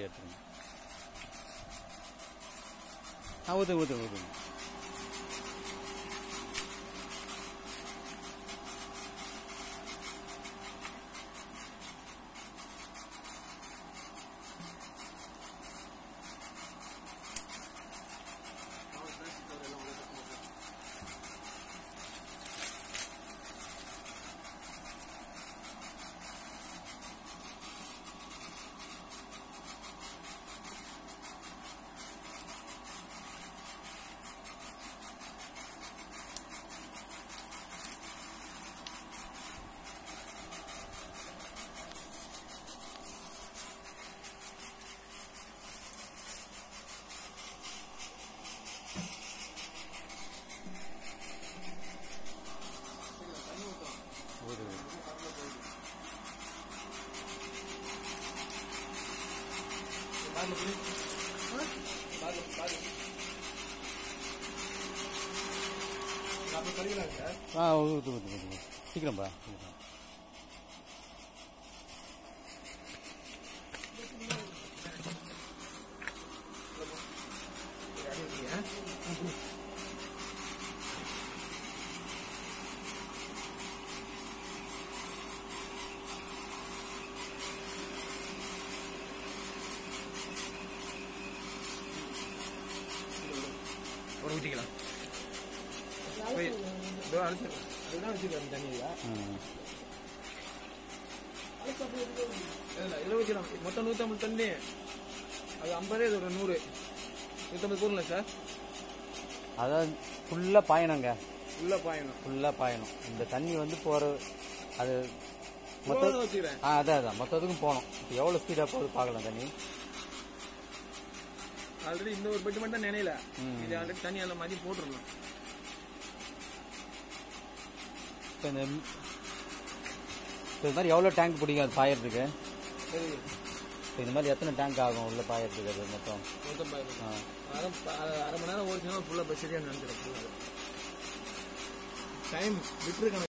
அப்படியே எடுத்துருங்க. ஊற்றுங்க ஊற்றுங்க ஊற்றுங்க. ஊற்று ஊற்று ஊற்று சீக்கிரம்பா. ஊற்றிக்கலாம். அதுதான் வச்சுக்கலாம் தண்ணியில் இதில் வைக்கலாம். மொத்தம் 150 தண்ணி. அது 50, இது ஒரு 100, 150 போடலாம் சார். அதான் ஃபுல்லாக பாயணுங்க. ஃபுல்லாக பாயணும். இந்த தண்ணி வந்து போகிற அது மொத்தம் வச்சுக்கிறேன். அதான் மொத்தத்துக்கும் போகணும். இப்போ எவ்வளோ ஸ்பீடாக போகுது பார்க்கலாம் தண்ணி. ஆல்ரெடி இந்த ஒரு பெட்டு மட்டும் நினைல, இது ஆல்ரெடி தண்ணி எல்லாம் மாதிரி போட்டுருணும். இப்போ இது மாதிரி எவ்வளோ டேங்க் பிடிக்கும் அது பாயறதுக்கு? இப்போ இந்த மாதிரி எத்தனை டேங்க் ஆகும் உள்ள பாயறதுக்கு? அது மொத்தம் அரை மணி நேரம் ஓடிச்சுன்னா ஃபுல்லாக பஸ் சரியாக நினைச்சிடும். டைம் விட்டுருக்கணும்.